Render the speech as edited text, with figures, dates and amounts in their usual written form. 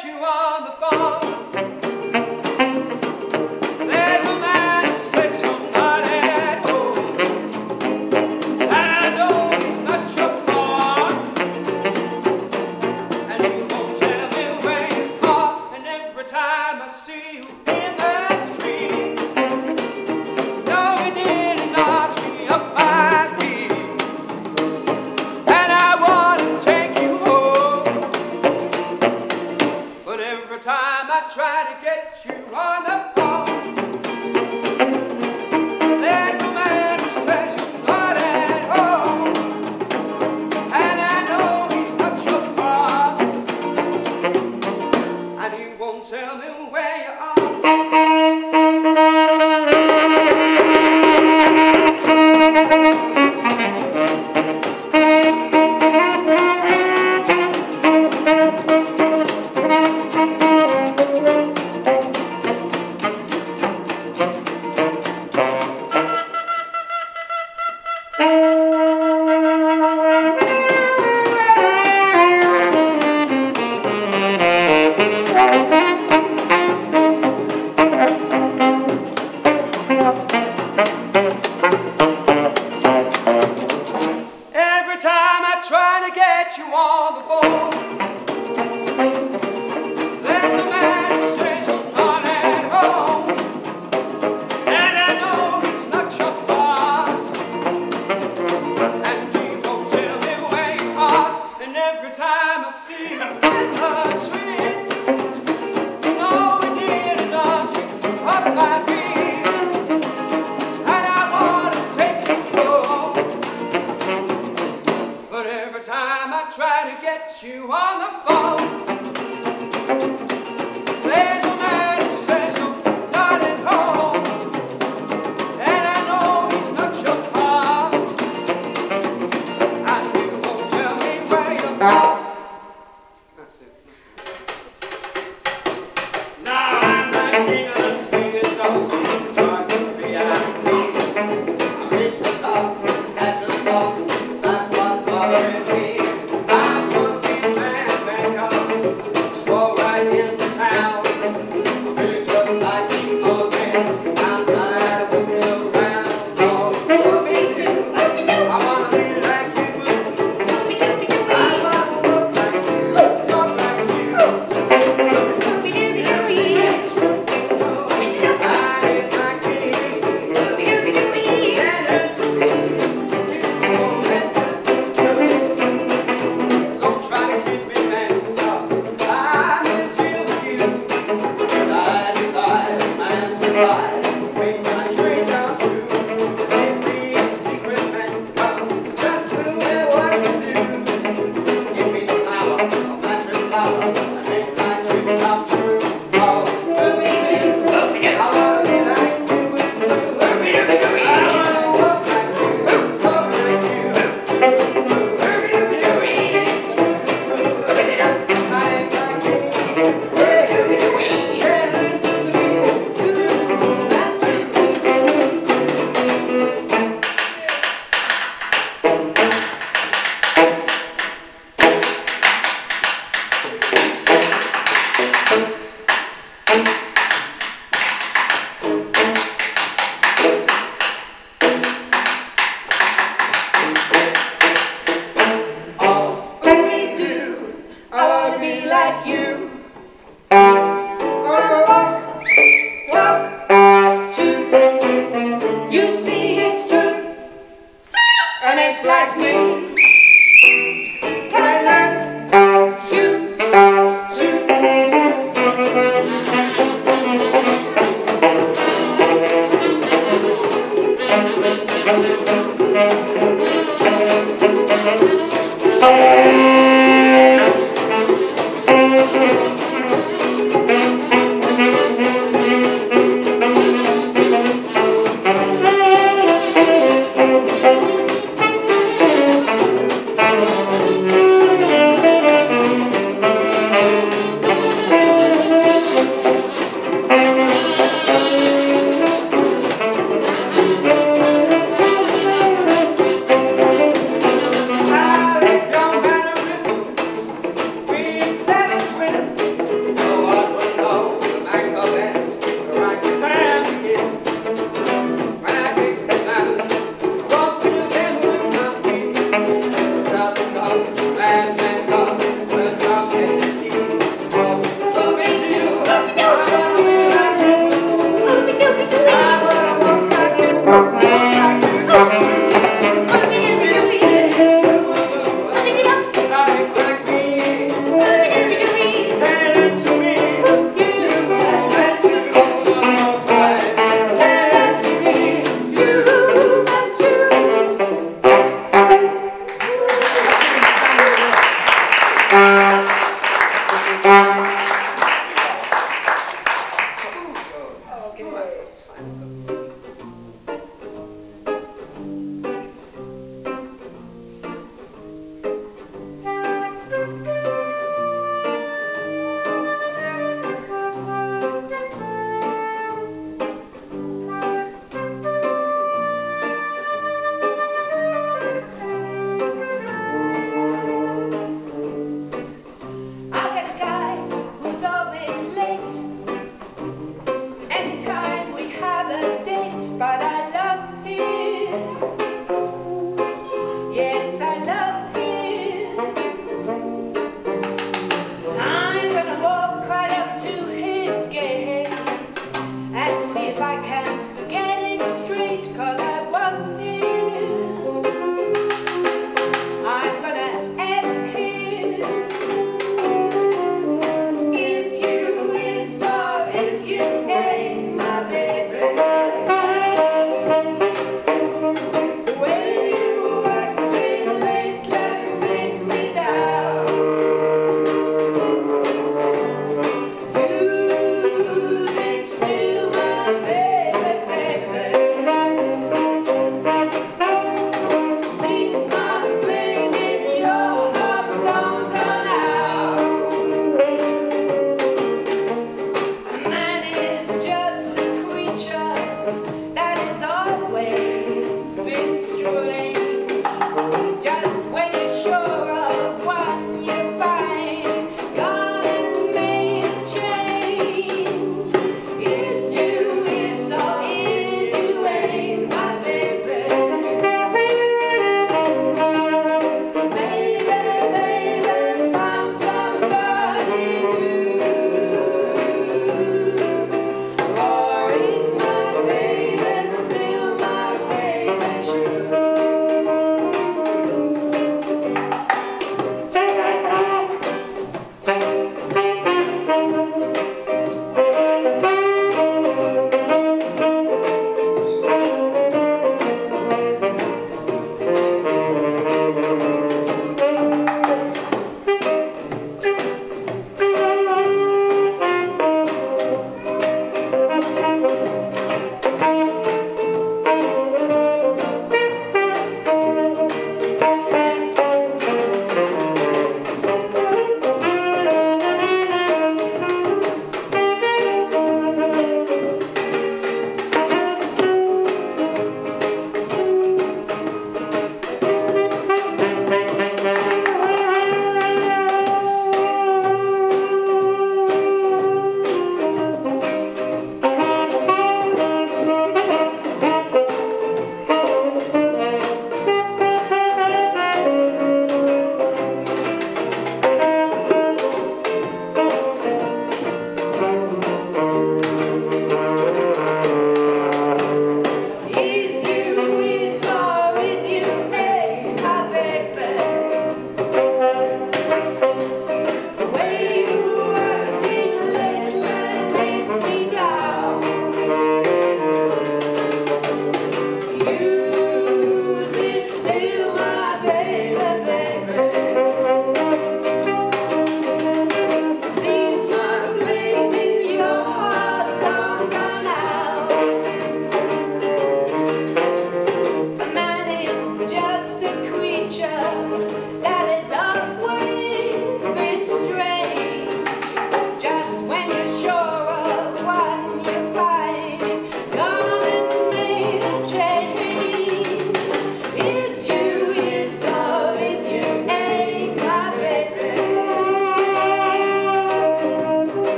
get you on the phone. There's a man who says you're not at home, and I know he's not your boy, and he won't tell me where you are. And every time I see you in the street, no, he didn't knock me up my feet, and I want to take you home. But every time I try to get you on the phone, there's a man who says you're not at home, and I know he's not your father, and he won't tell me where you are. Every time I try to get you on the phone, there's a man who says you're not at home, and I know he's not your father, and he won't tell me where you are. And every time I see you in the street, you know he did knocks me up my feet, and I want to take you home. But every time I try to get you on the phone, there's a man who says you're not at home, and I know he's not your father, and he won't tell me where you are. That's it. Now I'm like king of the swinging soul, trying to be out. I reach the top, catch a spot, that's what's bothering me. I'm one big man, Bangkok, stroll right into town. I really just like to go again. I'm tired of looking around. Oh, what me too. I wanna be like you. I wanna look like you, talk like you. Yes, I ain't like me. And it's me. You won't let don't try to keep me man up. I'm in jail with you. Side to side, man survive. Wait when I trade down to. Make me a secret man come. Just tell me what to do. Give me the power of mattress power. I make my dream come true. Oh, move me in. I wanna be like you. I wanna walk like you. Talk like you. I want to be like you. Talk to. You see it's true. And it's like me. Can I learn you out the coast, and then comes the chocolate key. Oh, look at you, I wanna be like you. I wanna walk like you.